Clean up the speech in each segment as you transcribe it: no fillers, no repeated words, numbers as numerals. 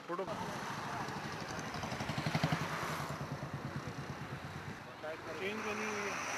Photo change करनी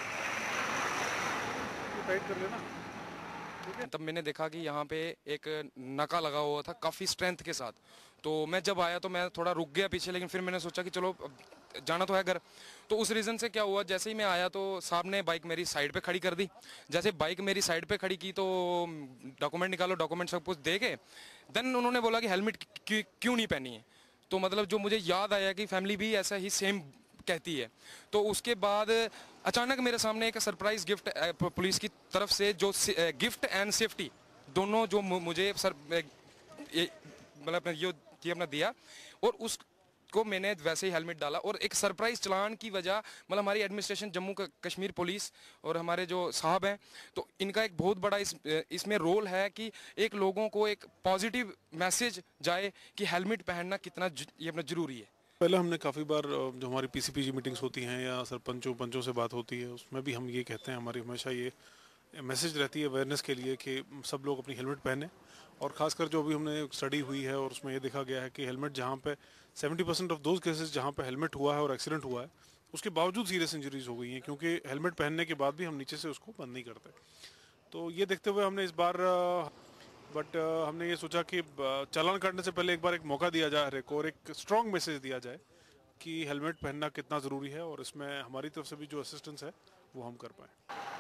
tight कर लेना। तब मैंने देखा कि यहाँ पे एक नाका लगा हुआ था काफ़ी स्ट्रेंथ के साथ। तो मैं जब आया तो मैं थोड़ा रुक गया पीछे, लेकिन फिर मैंने सोचा कि चलो अब जाना तो है घर। तो उस रीज़न से क्या हुआ, जैसे ही मैं आया तो साहब ने बाइक मेरी साइड पे खड़ी कर दी। जैसे बाइक मेरी साइड पे खड़ी की तो डॉक्यूमेंट निकालो, डॉक्यूमेंट सब कुछ दे के देन उन्होंने बोला कि हेलमेट क्यों नहीं पहनी है। तो मतलब जो मुझे याद आया कि फैमिली भी ऐसा ही सेम कहती है। तो उसके बाद अचानक मेरे सामने एक सरप्राइज गिफ्ट पुलिस की तरफ से, जो गिफ्ट एंड सेफ्टी दोनों जो मुझे सर मतलब ये अपना दिया, और उसको मैंने वैसे ही हेलमेट डाला। और एक सरप्राइज चलान की वजह मतलब हमारी एडमिनिस्ट्रेशन जम्मू कश्मीर पुलिस और हमारे जो साहब हैं, तो इनका एक बहुत बड़ा इसमें रोल है कि एक लोगों को एक पॉजिटिव मैसेज जाए कि हेलमेट पहनना कितना ये अपना जरूरी है। पहले हमने काफ़ी बार जो हमारी पीसीपीजी मीटिंग्स होती हैं या सरपंचों पंचों से बात होती है, उसमें भी हम ये कहते हैं, हमारी हमेशा ये मैसेज रहती है अवेयरनेस के लिए कि सब लोग अपनी हेलमेट पहने। और ख़ासकर जो अभी हमने स्टडी हुई है और उसमें ये देखा गया है कि हेलमेट जहाँ पे 70% ऑफ दोज केसेस जहाँ पे हेलमेट हुआ है और एक्सीडेंट हुआ है, उसके बावजूद सीरियस इंजरीज हो गई हैं, क्योंकि हेलमेट पहनने के बाद भी हम नीचे से उसको बंद नहीं करते। तो ये देखते हुए हमने इस बार हमने ये सोचा कि चालान काटने से पहले एक बार एक मौका दिया जाए हर एक को, और एक स्ट्रॉन्ग मैसेज दिया जाए कि हेलमेट पहनना कितना ज़रूरी है, और इसमें हमारी तरफ से भी जो असिस्टेंस है वो हम कर पाएँ।